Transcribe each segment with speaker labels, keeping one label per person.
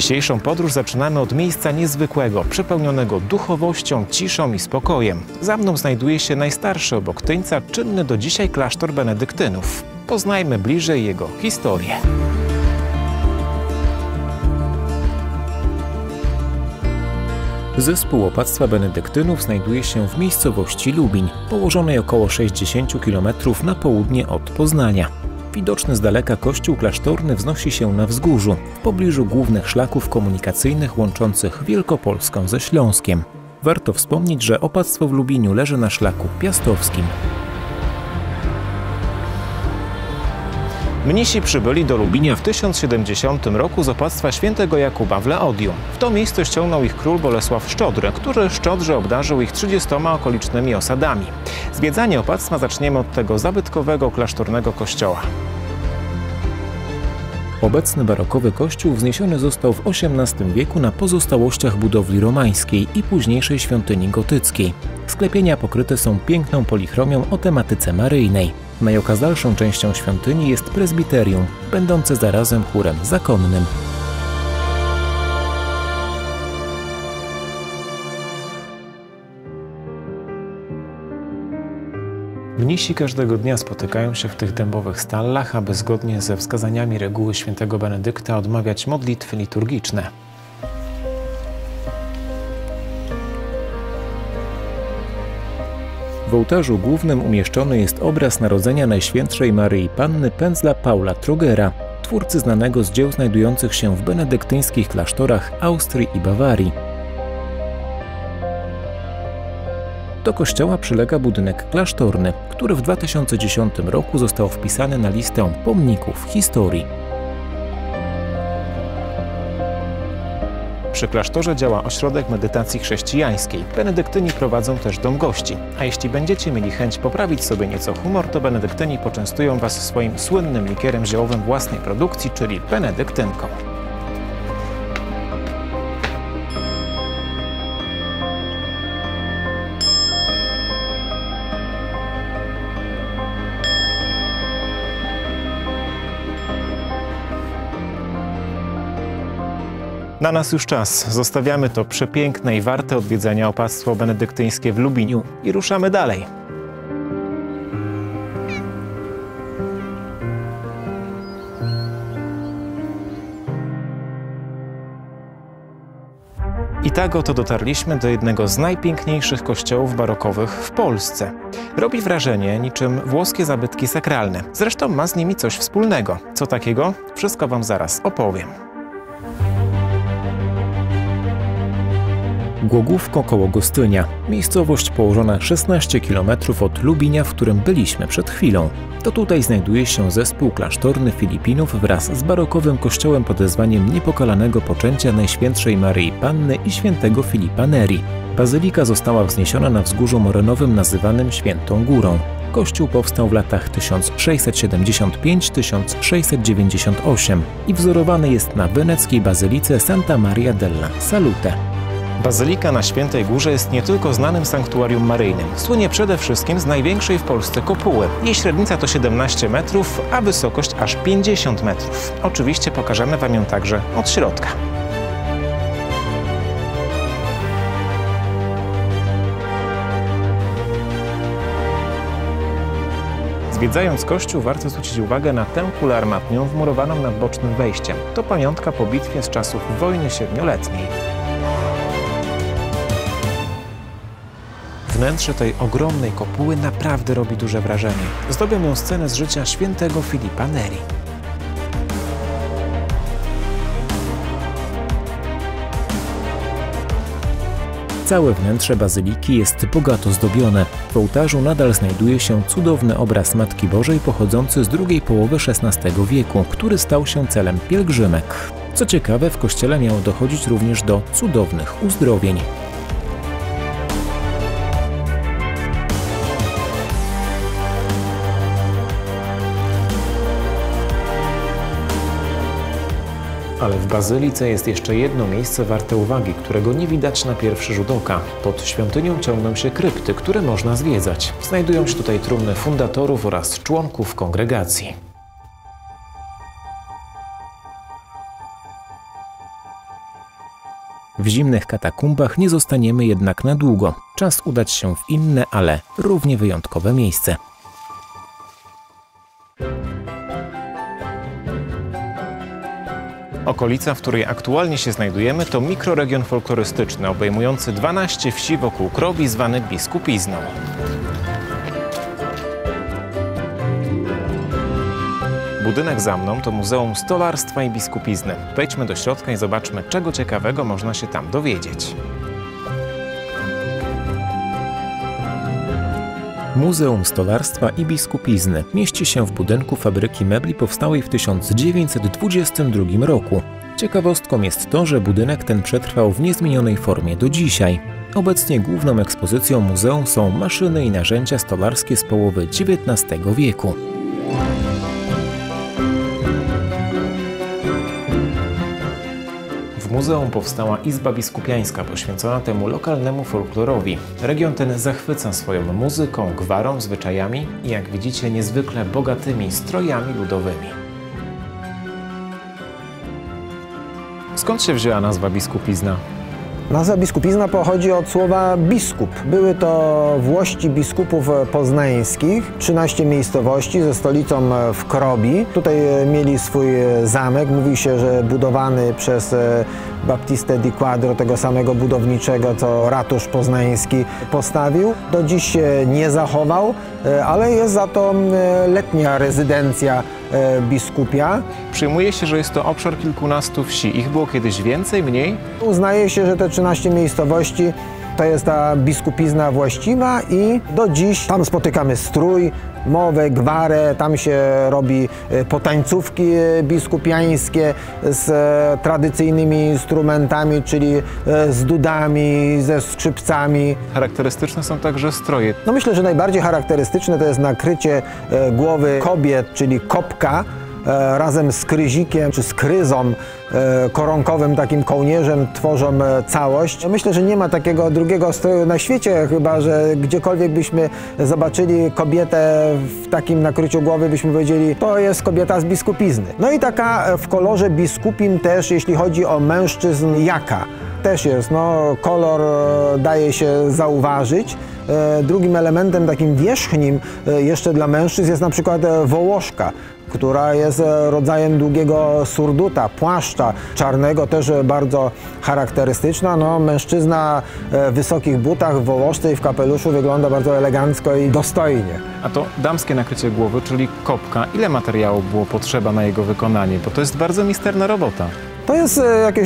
Speaker 1: Dzisiejszą podróż zaczynamy od miejsca niezwykłego, przepełnionego duchowością, ciszą i spokojem. Za mną znajduje się najstarszy obok Tyńca, czynny do dzisiaj klasztor benedyktynów. Poznajmy bliżej jego historię. Zespół opactwa benedyktynów znajduje się w miejscowości Lubiń, położonej około 60 km na południe od Poznania. Widoczny z daleka kościół klasztorny wznosi się na wzgórzu, w pobliżu głównych szlaków komunikacyjnych łączących Wielkopolską ze Śląskiem. Warto wspomnieć, że opactwo w Lubiniu leży na szlaku piastowskim. Mnisi przybyli do Lubinia w 1070 roku z opactwa świętego Jakuba w Leodium. W to miejsce ściągnął ich król Bolesław Szczodry, który szczodrze obdarzył ich 30 okolicznymi osadami. Zwiedzanie opactwa zaczniemy od tego zabytkowego klasztornego kościoła. Obecny barokowy kościół wzniesiony został w XVIII wieku na pozostałościach budowli romańskiej i późniejszej świątyni gotyckiej. Sklepienia pokryte są piękną polichromią o tematyce maryjnej. Najokazalszą częścią świątyni jest prezbiterium, będące zarazem chórem zakonnym. Mnisi każdego dnia spotykają się w tych dębowych stallach, aby zgodnie ze wskazaniami reguły świętego Benedykta odmawiać modlitwy liturgiczne. W ołtarzu głównym umieszczony jest obraz Narodzenia Najświętszej Maryi Panny pędzla Paula Trogera, twórcy znanego z dzieł znajdujących się w benedyktyńskich klasztorach Austrii i Bawarii. Do kościoła przylega budynek klasztorny, który w 2010 roku został wpisany na listę pomników historii. Przy klasztorze działa ośrodek medytacji chrześcijańskiej. Benedyktyni prowadzą też dom gości. A jeśli będziecie mieli chęć poprawić sobie nieco humor, to benedyktyni poczęstują Was swoim słynnym likierem ziołowym własnej produkcji, czyli benedyktynką. Na nas już czas. Zostawiamy to przepiękne i warte odwiedzenia opactwo benedyktyńskie w Lubiniu i ruszamy dalej. I tak oto dotarliśmy do jednego z najpiękniejszych kościołów barokowych w Polsce. Robi wrażenie niczym włoskie zabytki sakralne. Zresztą ma z nimi coś wspólnego. Co takiego? Wszystko Wam zaraz opowiem. Głogówko koło Gostynia. Miejscowość położona 16 km od Lubinia, w którym byliśmy przed chwilą. To tutaj znajduje się zespół klasztorny Filipinów wraz z barokowym kościołem pod wezwaniem Niepokalanego Poczęcia Najświętszej Maryi Panny i świętego Filipa Neri. Bazylika została wzniesiona na wzgórzu morenowym nazywanym Świętą Górą. Kościół powstał w latach 1675–1698 i wzorowany jest na weneckiej bazylice Santa Maria della Salute. Bazylika na Świętej Górze jest nie tylko znanym sanktuarium maryjnym. Słynie przede wszystkim z największej w Polsce kopuły. Jej średnica to 17 metrów, a wysokość aż 50 metrów. Oczywiście pokażemy Wam ją także od środka. Zwiedzając kościół warto zwrócić uwagę na tę kulę armatnią wmurowaną nad bocznym wejściem. To pamiątka po bitwie z czasów wojny siedmioletniej. Wnętrze tej ogromnej kopuły naprawdę robi duże wrażenie. Zdobią ją sceny z życia świętego Filipa Neri. Całe wnętrze bazyliki jest bogato zdobione. W ołtarzu nadal znajduje się cudowny obraz Matki Bożej pochodzący z drugiej połowy XVI wieku, który stał się celem pielgrzymek. Co ciekawe, w kościele miało dochodzić również do cudownych uzdrowień. Ale w bazylice jest jeszcze jedno miejsce warte uwagi, którego nie widać na pierwszy rzut oka. Pod świątynią ciągną się krypty, które można zwiedzać. Znajdują się tutaj trumny fundatorów oraz członków kongregacji. W zimnych katakumbach nie zostaniemy jednak na długo. Czas udać się w inne, ale równie wyjątkowe miejsce. Okolica, w której aktualnie się znajdujemy, to mikroregion folklorystyczny obejmujący 12 wsi wokół Krobi, zwany Biskupizną. Budynek za mną to Muzeum Stolarstwa i Biskupizny. Wejdźmy do środka i zobaczmy, czego ciekawego można się tam dowiedzieć. Muzeum Stolarstwa i Biskupizny mieści się w budynku fabryki mebli powstałej w 1922 roku. Ciekawostką jest to, że budynek ten przetrwał w niezmienionej formie do dzisiaj. Obecnie główną ekspozycją muzeum są maszyny i narzędzia stolarskie z połowy XIX wieku. W muzeum powstała Izba Biskupiańska poświęcona temu lokalnemu folklorowi. Region ten zachwyca swoją muzyką, gwarą, zwyczajami i jak widzicie niezwykle bogatymi strojami ludowymi. Skąd się wzięła nazwa Biskupizna?
Speaker 2: Nazwa Biskupizna pochodzi od słowa biskup. Były to włości biskupów poznańskich, 13 miejscowości ze stolicą w Krobi. Tutaj mieli swój zamek, mówi się, że budowany przez Baptistę di Quadro, tego samego budowniczego, co ratusz poznański postawił. Do dziś się nie zachował, ale jest za to letnia rezydencja biskupia.
Speaker 1: Przyjmuje się, że jest to obszar kilkunastu wsi. Ich było kiedyś więcej, mniej?
Speaker 2: Uznaje się, że te 13 miejscowości to jest ta biskupizna właściwa i do dziś tam spotykamy strój, mowę, gwarę, tam się robi potańcówki biskupiańskie z tradycyjnymi instrumentami, czyli z dudami, ze skrzypcami.
Speaker 1: Charakterystyczne są także stroje.
Speaker 2: No myślę, że najbardziej charakterystyczne to jest nakrycie głowy kobiet, czyli kopka, razem z kryzikiem czy z kryzą koronkowym, takim kołnierzem tworzą całość. Myślę, że nie ma takiego drugiego stroju na świecie, chyba że gdziekolwiek byśmy zobaczyli kobietę w takim nakryciu głowy, byśmy powiedzieli, to jest kobieta z biskupizny. No i taka w kolorze biskupim też, jeśli chodzi o mężczyzn, jaka. Też jest, no, kolor daje się zauważyć. Drugim elementem takim wierzchnim jeszcze dla mężczyzn jest na przykład wołoszka, która jest rodzajem długiego surduta, płaszcza czarnego, też bardzo charakterystyczna. No, mężczyzna w wysokich butach, w wołoszce i w kapeluszu wygląda bardzo elegancko i dostojnie.
Speaker 1: A to damskie nakrycie głowy, czyli kopka, ile materiału było potrzeba na jego wykonanie? Bo to jest bardzo misterna robota.
Speaker 2: To jest jakieś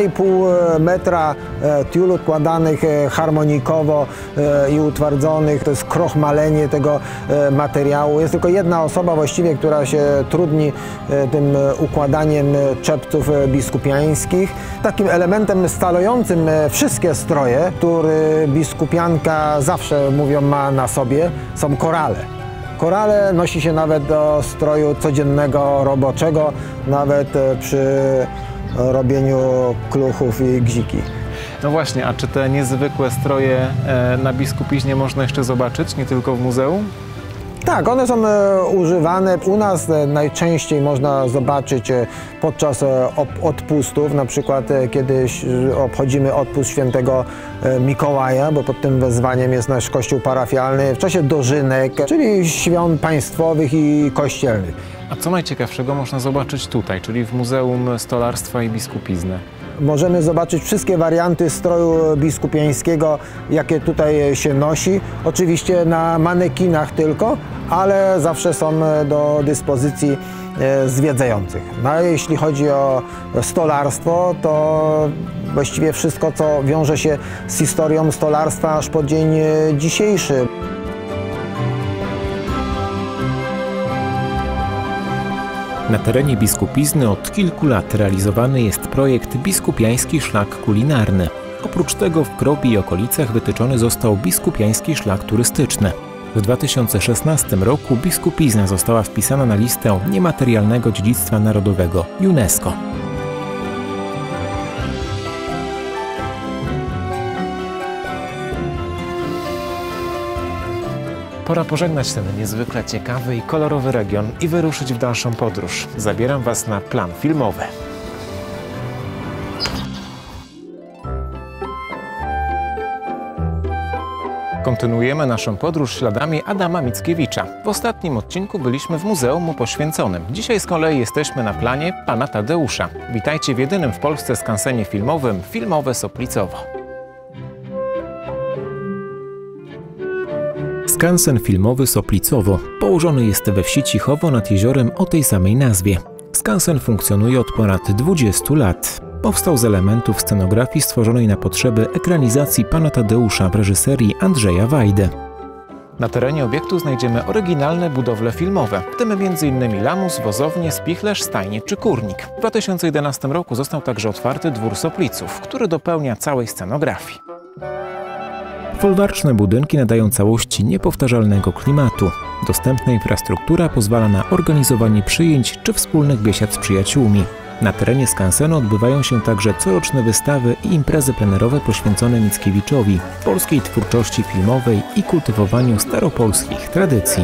Speaker 2: 2,5 metra tiulu kładanych harmonikowo i utwardzonych. To jest krochmalenie tego materiału. Jest tylko jedna osoba właściwie, która się trudni tym układaniem czepców biskupiańskich. Takim elementem stalojącym wszystkie stroje, który biskupianka zawsze, mówią, ma na sobie, są korale. Korale nosi się nawet do stroju codziennego, roboczego, nawet przy robieniu kluchów i gziki.
Speaker 1: No właśnie, a czy te niezwykłe stroje na Biskupiźnie można jeszcze zobaczyć, nie tylko w muzeum?
Speaker 2: Tak, one są używane. U nas najczęściej można zobaczyć podczas odpustów, na przykład kiedy obchodzimy odpust świętego Mikołaja, bo pod tym wezwaniem jest nasz kościół parafialny, w czasie dożynek, czyli świąt państwowych i kościelnych.
Speaker 1: A co najciekawszego można zobaczyć tutaj, czyli w Muzeum Stolarstwa i Biskupizny?
Speaker 2: Możemy zobaczyć wszystkie warianty stroju biskupiańskiego, jakie tutaj się nosi. Oczywiście na manekinach tylko, ale zawsze są do dyspozycji zwiedzających. No a jeśli chodzi o stolarstwo, to właściwie wszystko, co wiąże się z historią stolarstwa aż po dzień dzisiejszy.
Speaker 1: Na terenie Biskupizny od kilku lat realizowany jest projekt Biskupiański Szlak Kulinarny. Oprócz tego w Krobi i okolicach wytyczony został Biskupiański Szlak Turystyczny. W 2016 roku Biskupizna została wpisana na listę niematerialnego dziedzictwa narodowego UNESCO. Pora pożegnać ten niezwykle ciekawy i kolorowy region i wyruszyć w dalszą podróż. Zabieram Was na plan filmowy. Kontynuujemy naszą podróż śladami Adama Mickiewicza. W ostatnim odcinku byliśmy w muzeum mu poświęconym. Dzisiaj z kolei jesteśmy na planie Pana Tadeusza. Witajcie w jedynym w Polsce skansenie filmowym Filmowe Soplicowo. Skansen filmowy Soplicowo położony jest we wsi Cichowo nad jeziorem o tej samej nazwie. Skansen funkcjonuje od ponad 20 lat. Powstał z elementów scenografii stworzonej na potrzeby ekranizacji Pana Tadeusza w reżyserii Andrzeja Wajdy. Na terenie obiektu znajdziemy oryginalne budowle filmowe, w tym m.in. lamus, wozownię, spichlerz, stajnię czy kurnik. W 2011 roku został także otwarty dwór Sopliców, który dopełnia całej scenografii. Folwarczne budynki nadają całości niepowtarzalnego klimatu. Dostępna infrastruktura pozwala na organizowanie przyjęć czy wspólnych biesiad z przyjaciółmi. Na terenie skansenu odbywają się także coroczne wystawy i imprezy plenerowe poświęcone Mickiewiczowi, polskiej twórczości filmowej i kultywowaniu staropolskich tradycji.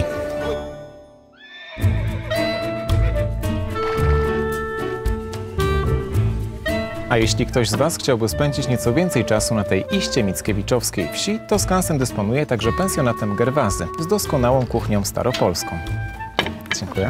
Speaker 1: A jeśli ktoś z Was chciałby spędzić nieco więcej czasu na tej iście mickiewiczowskiej wsi, to skansen dysponuje także pensjonatem Gerwazy z doskonałą kuchnią staropolską. Dziękuję.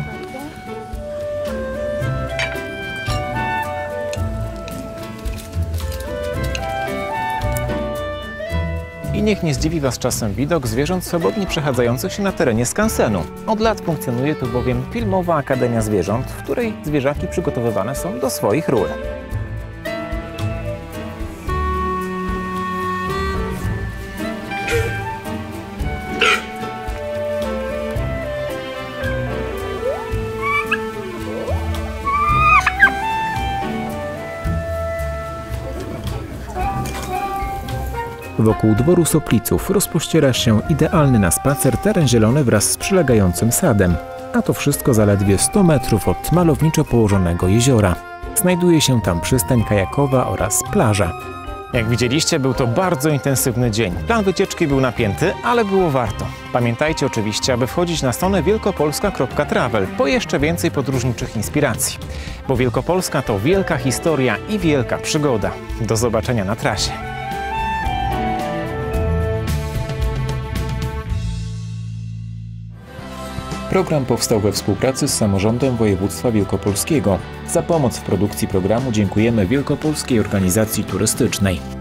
Speaker 1: I niech nie zdziwi Was czasem widok zwierząt swobodnie przechadzających się na terenie skansenu. Od lat funkcjonuje tu bowiem Filmowa Akademia Zwierząt, w której zwierzaki przygotowywane są do swoich ról. Wokół dworu Sopliców rozpościera się idealny na spacer teren zielony wraz z przylegającym sadem, a to wszystko zaledwie 100 metrów od malowniczo położonego jeziora. Znajduje się tam przystań kajakowa oraz plaża. Jak widzieliście, był to bardzo intensywny dzień. Plan wycieczki był napięty, ale było warto. Pamiętajcie oczywiście, aby wchodzić na stronę wielkopolska.travel po jeszcze więcej podróżniczych inspiracji. Bo Wielkopolska to wielka historia i wielka przygoda. Do zobaczenia na trasie. Program powstał we współpracy z Samorządem Województwa Wielkopolskiego. Za pomoc w produkcji programu dziękujemy Wielkopolskiej Organizacji Turystycznej.